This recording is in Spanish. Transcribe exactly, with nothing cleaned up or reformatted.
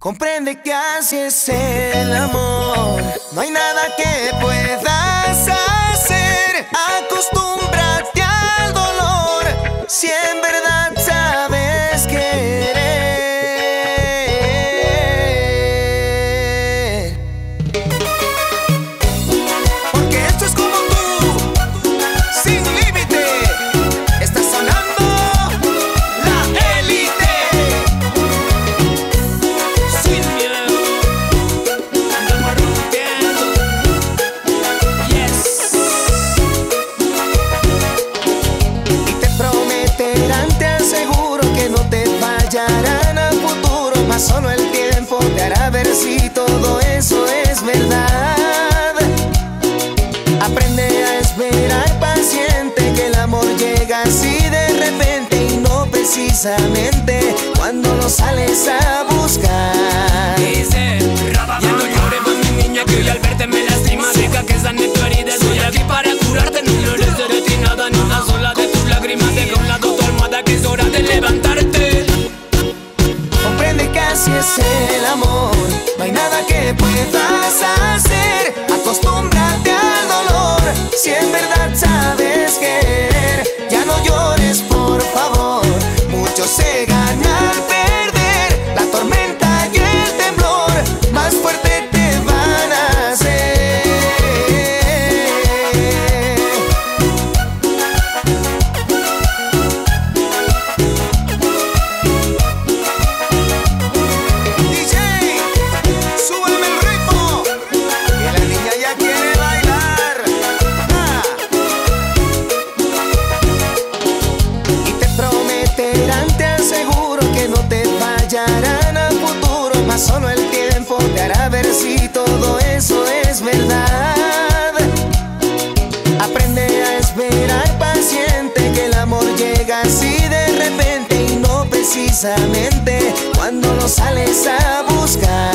Comprende que así es el amor. No hay nada que puedas hacer. Acostúmbrate al dolor. Si en verdad sabes querer. Porque esto es como tú, sin límite. Está sonando La Élite. Sin miedo, andamos rompiendo. Yes. Y te prometerán, te aseguro, que no te fallarán a futuro. Mas solo el tiempo te hará ver si todo eso es verdad. Aprende a esperar paciente, que el amor llega así de repente y no precisamente cuando lo sales a buscar. Dice, ya no llores más, mi niña, que al verte me lastima. Deja que sane tu herida, estoy aquí para curarte. No llores de ti nada, ni una sola de tus lágrimas. Deja a un lado tu almohada, que es hora de levantarte. Comprende que así es el amor. No hay nada que puedas hacer. Acostúmbrate al dolor. Si en verdad sabes querer, ya no llores, por favor. Mucho se gana al perder. La tormenta y el temblor más fuerte te van a hacer. D J, súbeme el ritmo, que la niña ya quiere bailar. Ah. Y te prometerán, te aseguro, que no te fallarán a futuro. Mas solo el tiempo te hará ver si todo eso es verdad. Aprende a esperar paciente, que el amor llega así de repente y no precisamente cuando lo sales a buscar.